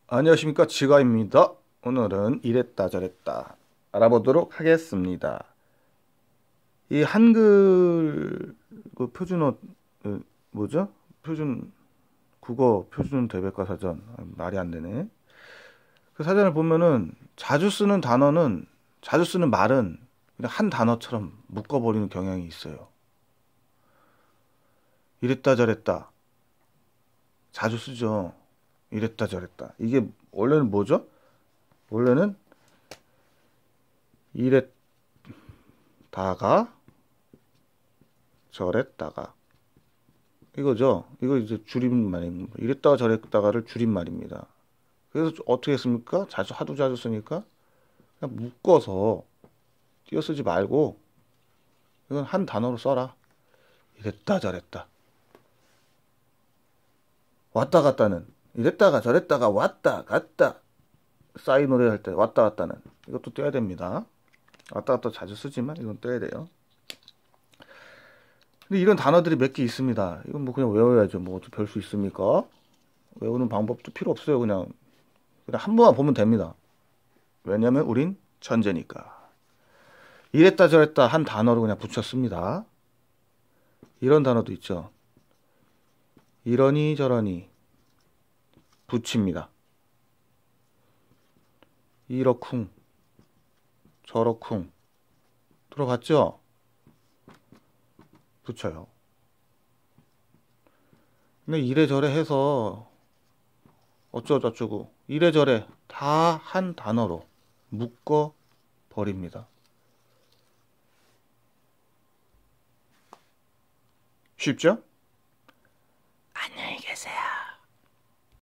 안녕하십니까, 지가입니다. 오늘은 이랬다 저랬다 알아보도록 하겠습니다. 이 한글 그 표준어 뭐죠? 표준 국어 표준 대백과 사전. 말이 안 되네. 그 사전을 보면은 자주 쓰는 말은 그냥 한 단어처럼 묶어버리는 경향이 있어요. 이랬다 저랬다 자주 쓰죠. 이랬다 저랬다. 이게 원래는 뭐죠? 원래는 이랬다가 저랬다가 이거죠. 이거 이제 줄임말입니다. 이랬다가 저랬다가를 줄임말입니다. 그래서 어떻게 했습니까? 하도 자주 쓰니까 그냥 묶어서 띄어 쓰지 말고 이건 한 단어로 써라. 이랬다 저랬다. 왔다 갔다는 이랬다가 저랬다가 왔다 갔다. 싸이 노래 할 때 왔다 갔다는 이것도 떼야 됩니다. 왔다 갔다 자주 쓰지만 이건 떼야 돼요. 근데 이런 단어들이 몇 개 있습니다. 이건 뭐 그냥 외워야죠. 뭐 어떻게 별 수 있습니까? 외우는 방법도 필요 없어요. 그냥 한 번만 보면 됩니다. 왜냐면 우린 천재니까. 이랬다 저랬다 한 단어로 그냥 붙였습니다. 이런 단어도 있죠. 이러니 저러니 붙입니다. 이러쿵 저러쿵 들어봤죠? 붙여요. 근데 이래저래 해서 어쩌고저쩌고 이래저래 다 한 단어로 묶어 버립니다. 쉽죠?